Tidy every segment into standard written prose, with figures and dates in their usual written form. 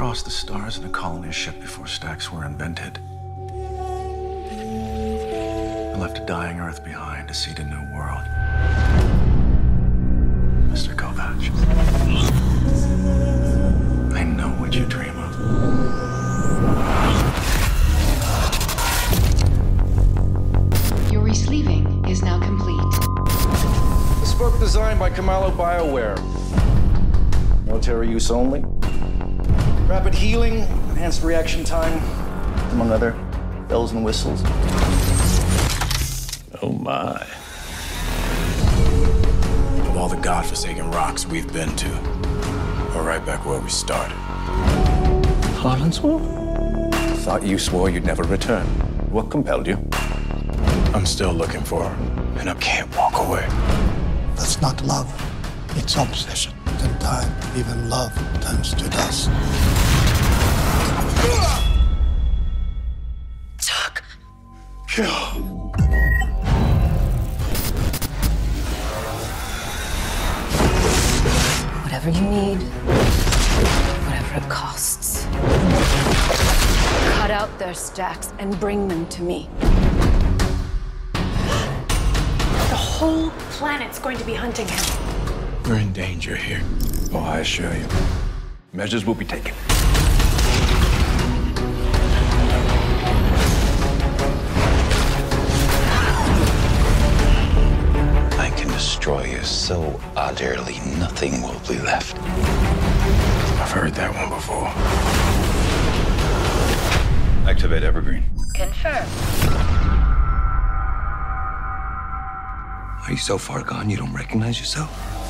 across the stars in a colony ship before stacks were invented. I left a dying Earth behind to seed a new world. Mr. Kovacs, I know what you dream of. Your resleeving is now complete. Bespoke design by Kamalo BioWare. Military use only. Rapid healing, enhanced reaction time, among other bells and whistles. Oh my. Of all the godforsaken rocks we've been to, we're right back where we started. Harlanswell? Thought you swore you'd never return. What compelled you? I'm still looking for her, and I can't walk away. That's not love. It's obsession. In time, even love turns to dust. Tuck. Kill. Whatever you need, whatever it costs. Cut out their stacks and bring them to me. The whole planet's going to be hunting him. We're in danger here. Oh, I assure you. Measures will be taken. I can destroy you so utterly nothing will be left. I've heard that one before. Activate Evergreen. Confirm. Are you so far gone you don't recognize yourself?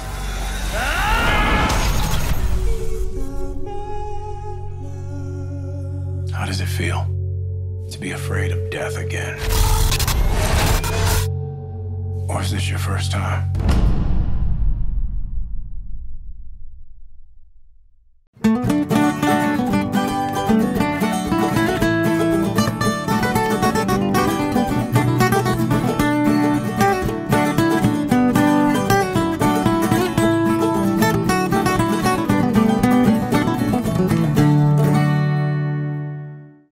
How does it feel to be afraid of death again? Or is this your first time?